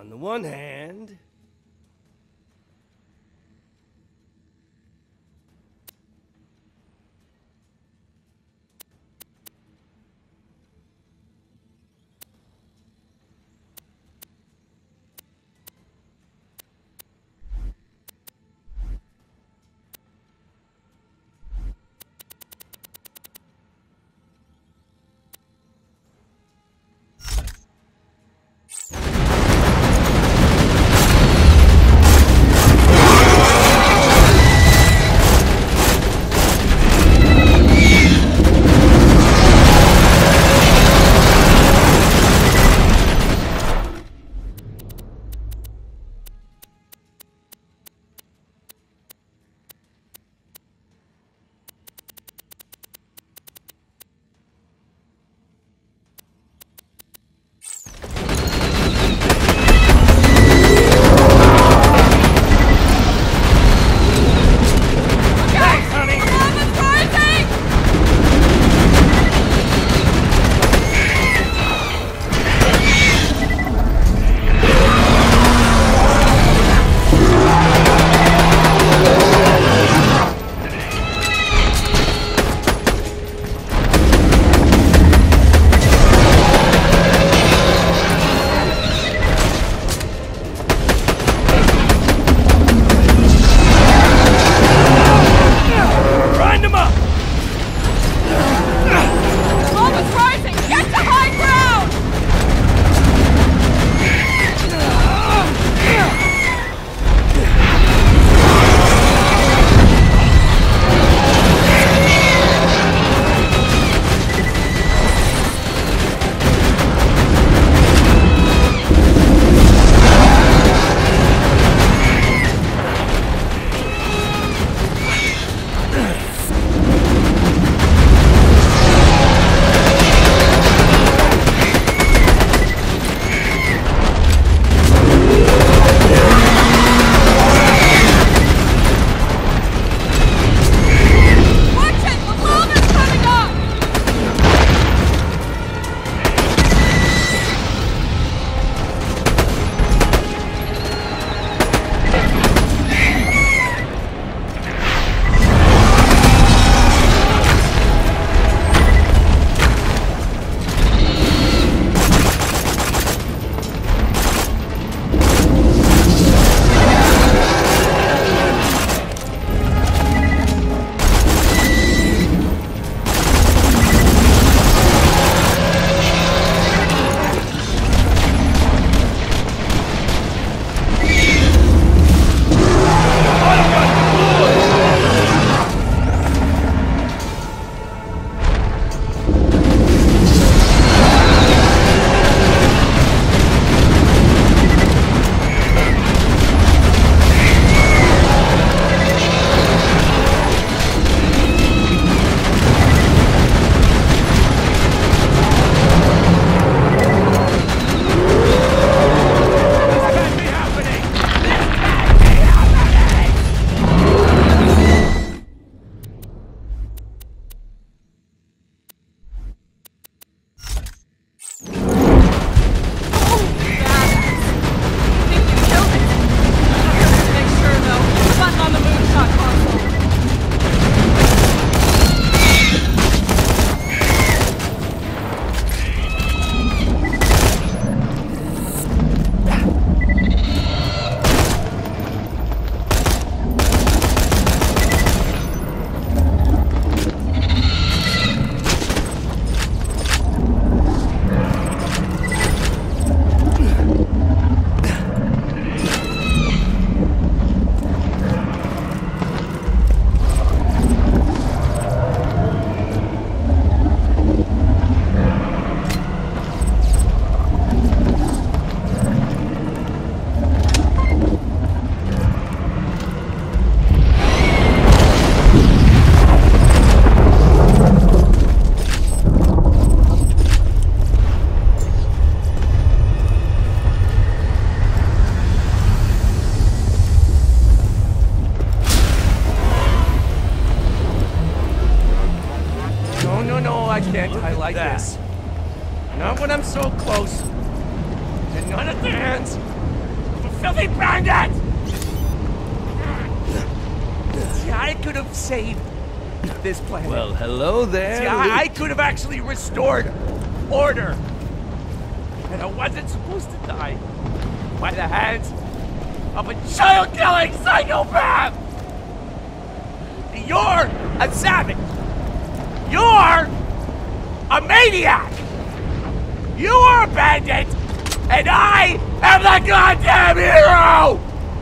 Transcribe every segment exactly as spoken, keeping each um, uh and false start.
On the one hand, like that. This. Not when I'm so close. And none of the hands. filthy bandit! See, I could have saved this planet. Well, hello there. See, I, I could have actually restored order. And I wasn't supposed to die by the hands of a child-killing psychopath! You're a savage! You're a maniac! You are a bandit! And I am the goddamn hero!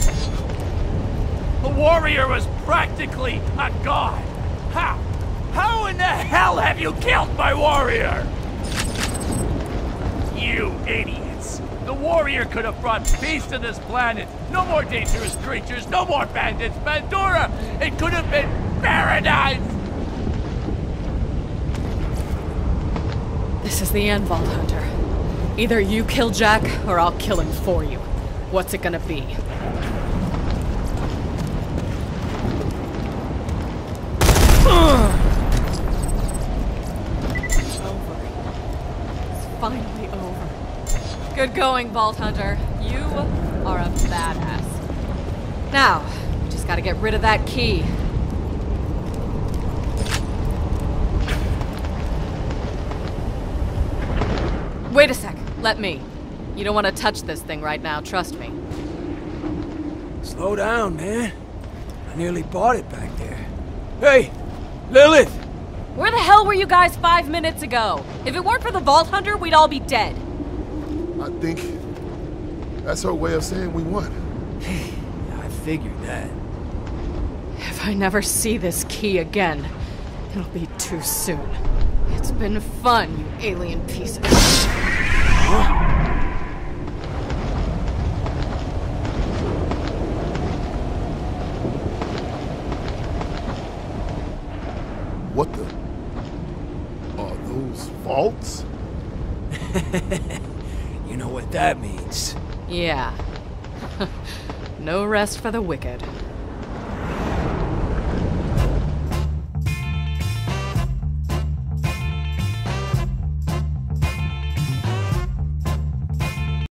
The warrior was practically a god. How? How in the hell have you killed my warrior? You idiots! The warrior could have brought peace to this planet. No more dangerous creatures, no more bandits. Pandora! It could have been paradise! This is the end, Vault Hunter. Either you kill Jack, or I'll kill him for you. What's it gonna be? It's over. It's finally over. Good going, Vault Hunter. You are a badass. Now, we just gotta get rid of that key. Wait a sec. Let me. You don't want to touch this thing right now, trust me. Slow down, man. I nearly bought it back there. Hey, Lilith! Where the hell were you guys five minutes ago? If it weren't for the Vault Hunter, we'd all be dead. I think that's her way of saying we won. I figured that. If I never see this key again, it'll be too soon. It's been fun, you alien piece of shit. What the? Are those vaults? You know what that means. Yeah. No rest for the wicked.